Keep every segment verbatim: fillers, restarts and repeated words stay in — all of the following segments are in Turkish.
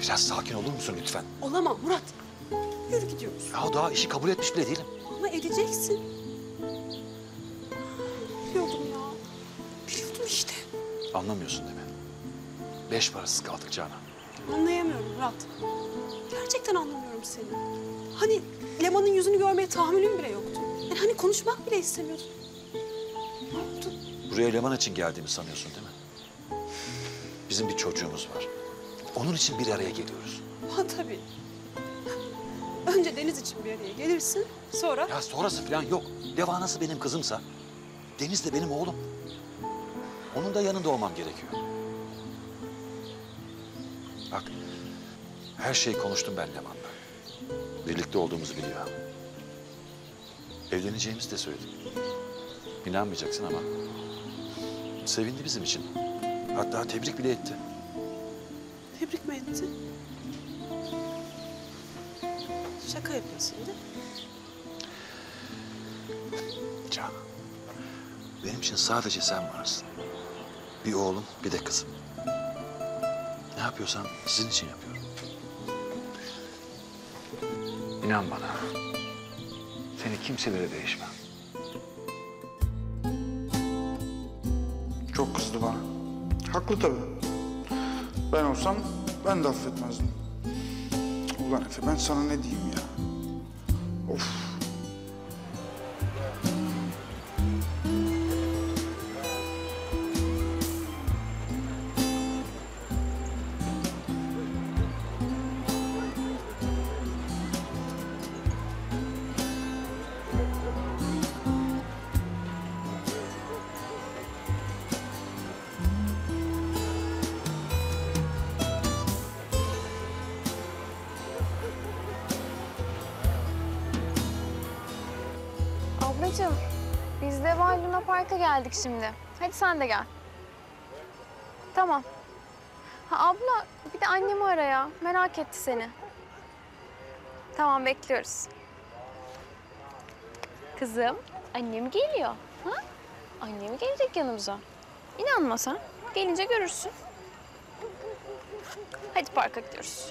Biraz sakin olur musun lütfen? Olamam Murat. Yürü gidiyoruz. Ya daha işi kabul etmiş bile değilim. Ama edeceksin. Biliyordum ya. Biliyordum işte. Anlamıyorsun değil mi? Beş parasız kaldık Canan. Anlayamıyorum Murat. Gerçekten anlamıyorum seni. Hani Leman'ın yüzünü görmeye tahammülüm bile yoktu. Yani hani konuşmak bile istemiyorsun. Ne oldu? Buraya Leman için geldiğimi sanıyorsun değil mi? Bizim bir çocuğumuz var. Onun için bir araya geliyoruz. Ha tabii. Önce Deniz için bir araya gelirsin, sonra... Ya sonrası falan yok. Levanası benim kızımsa, Deniz de benim oğlum. Onun da yanında olmam gerekiyor. Bak, her şeyi konuştum ben Leman'la. Birlikte olduğumuzu biliyor. Evleneceğimizi de söyledim. İnanmayacaksın ama sevindi bizim için. Hatta tebrik bile etti. Tebrik mi etti? Şaka yapıyorsun değil mi? Can, benim için sadece sen varsın. Bir oğlum, bir de kızım. Ne yapıyorsam sizin için yapıyorum. İnan bana, seni kimselere değişmem. Çok kızdı bana. Haklı tabii. Ben olsam ben de affetmezdim. Ulan Efe ben sana ne diyeyim ya? Of. Ablacığım, biz de Vay Luna Park'a geldik şimdi. Hadi sen de gel. Tamam. Ha abla, bir de annemi ara ya. Merak etti seni. Tamam, bekliyoruz. Kızım, annem geliyor. Ha? Annem gelecek yanımıza. İnanmasan, gelince görürsün. Hadi parka gidiyoruz.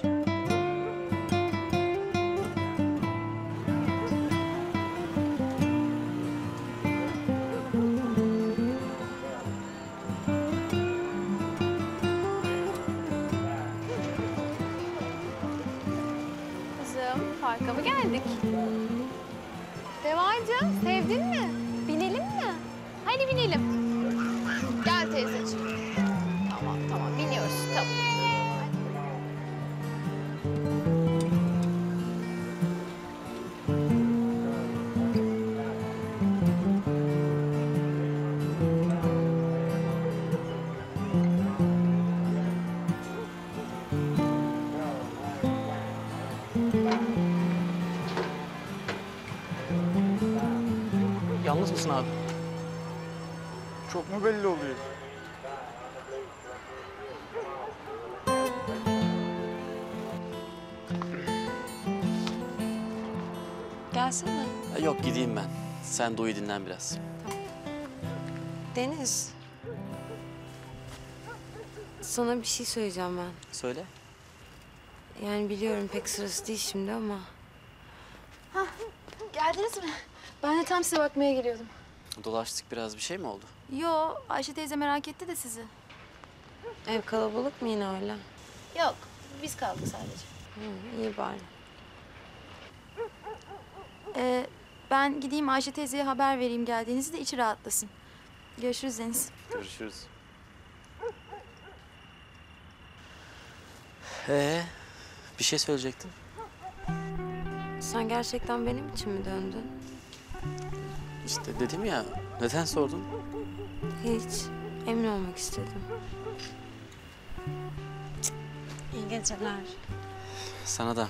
Parka mı geldik? Devacığım, sevdin mi? Binelim mi? Hadi binelim. Gel teyzeciğim. Tamam, tamam. Biniyoruz. Tamam. Yalnız mısın abi? Çok mu belli oluyor? Gelsene. Ya yok gideyim ben. Sen de uyu dinlen biraz. Deniz. Sana bir şey söyleyeceğim ben. Söyle. Yani biliyorum pek sırası değil şimdi ama. Geldiniz mi? Ben de tam size bakmaya geliyordum. Dolaştık biraz, bir şey mi oldu? Yo, Ayşe teyze merak etti de sizi. Ev kalabalık mı yine öyle? Yok, biz kaldık sadece. Hı, iyi bari. Ee, ben gideyim Ayşe teyzeye haber vereyim geldiğinizi de içi rahatlasın. Görüşürüz Deniz. Görüşürüz. Ee, bir şey söyleyecektin. Sen gerçekten benim için mi döndün? İşte dedim ya, neden sordun? Hiç. Emin olmak istedim. İyi geceler. Sana da.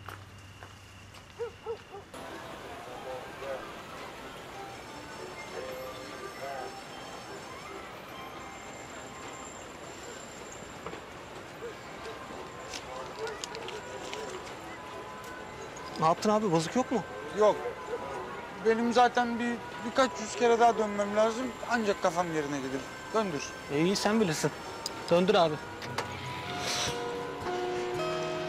Ne yaptın abi? Bozuk yok mu? Yok. Benim zaten bir birkaç yüz kere daha dönmem lazım. Ancak kafam yerine gelir. Döndür. E, iyi sen bilirsin. Döndür abi.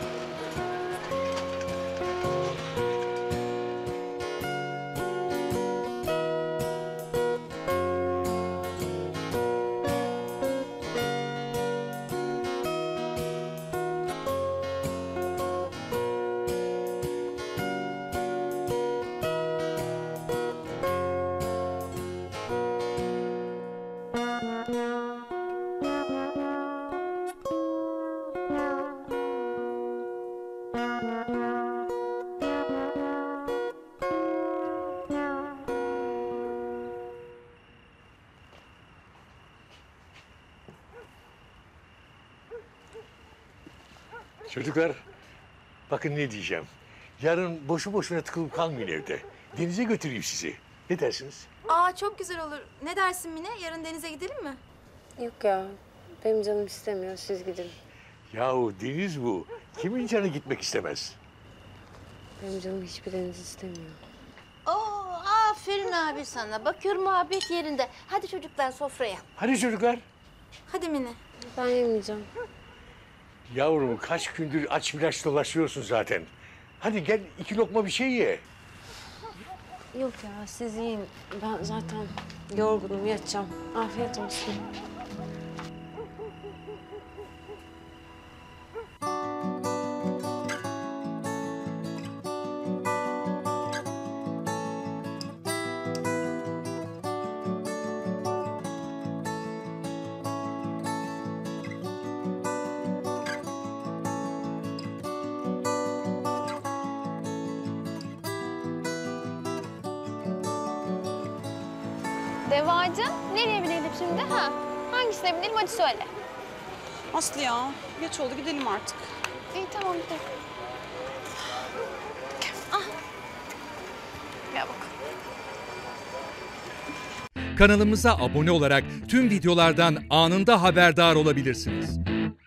Çocuklar, bakın ne diyeceğim. Yarın boşu boşuna tıkılıp kalmayın evde. Denize götüreyim sizi. Ne dersiniz? Aa çok güzel olur. Ne dersin Mine? Yarın denize gidelim mi? Yok ya. Benim canım istemiyor. Siz gidin. Yahu deniz bu. Kimin canı gitmek istemez? Benim canım hiçbir deniz istemiyor. Oo, aferin abi sana. Bakıyorum muhabbet yerinde. Hadi çocuklar sofraya. Hadi çocuklar. Hadi Mine. Ben yemeyeceğim. Yavrum kaç gündür aç biraz dolaşıyorsun zaten. Hadi gel iki lokma bir şey ye. Yok ya siz yiyin. Ben zaten yorgunum, yatacağım. Afiyet olsun. Devacığım, nereye binelim şimdi? Ha? Hangisine binelim hadi söyle. Aslı ya, geç oldu gidelim artık. İyi tamam gidelim. Gel bakalım. Kanalımıza abone olarak tüm videolardan anında haberdar olabilirsiniz.